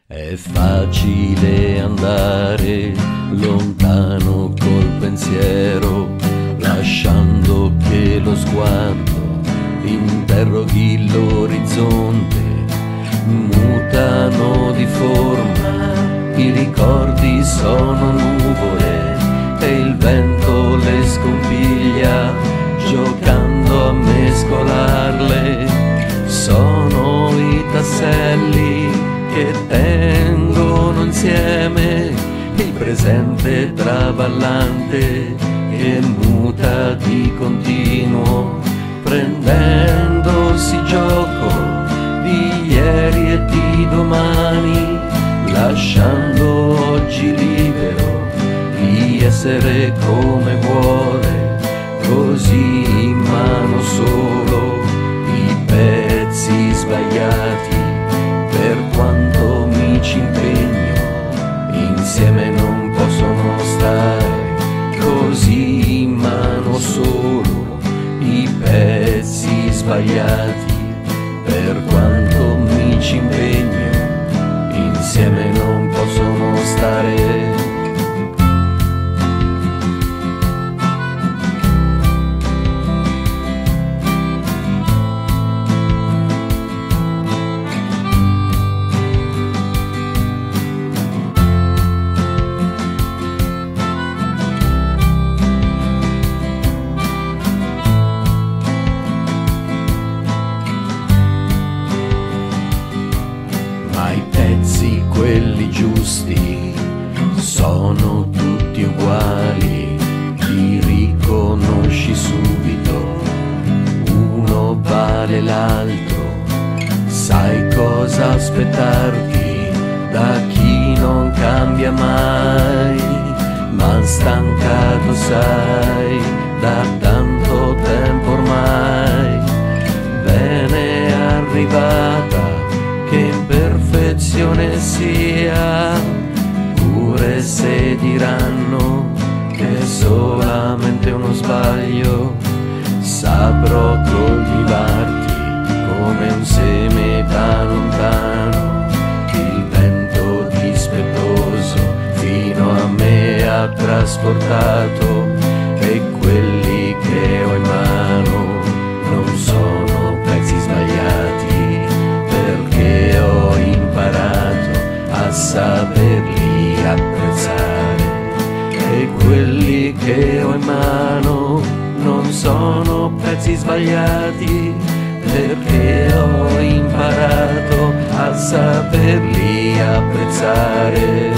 È facile andare lontano col pensiero, lasciando che lo sguardo interroghi l'orizzonte. Mutano di forma, i ricordi sono nuvole e il vento le scompiglia, giocando a mescolarle. Sono i tasselli che tengono insieme il presente traballante che muta di continuo, prendendosi gioco di ieri e di domani, lasciando oggi libero di essere come vuole, così in mano solo i pezzi sbagliati. Per quanto mi ci impegno, insieme non possono stare, così in mano solo i pezzi sbagliati. Per quanto mi ci impegno, insieme non possono stare. I pezzi, quelli giusti, sono tutti uguali, li riconosci subito, uno vale l'altro, sai cosa aspettarti da chi non cambia mai, ma stancato sai da tanto tempo ormai. Bene è arrivata che imperfezione sia, pure se diranno che è solamente uno sbaglio, saprò coltivarti come un seme da lontano, il vento dispettoso fino a me ha trasportato, e quelli che ho in mano non sono pezzi sbagliati, perché ho imparato a saperli apprezzare. E quelli che ho in mano non sono pezzi sbagliati, perché ho imparato a saperli apprezzare.